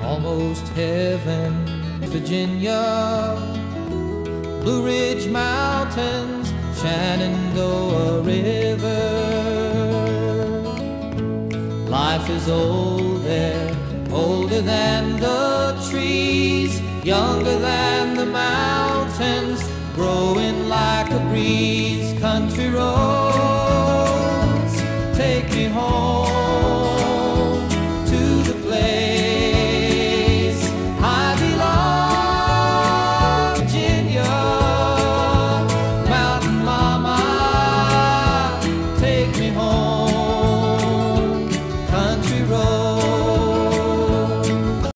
almost heaven, Virginia. Blue Ridge Mountains, Shenandoah River. Life is old there, older than the trees, younger than the mountains, growing like a breeze. Country road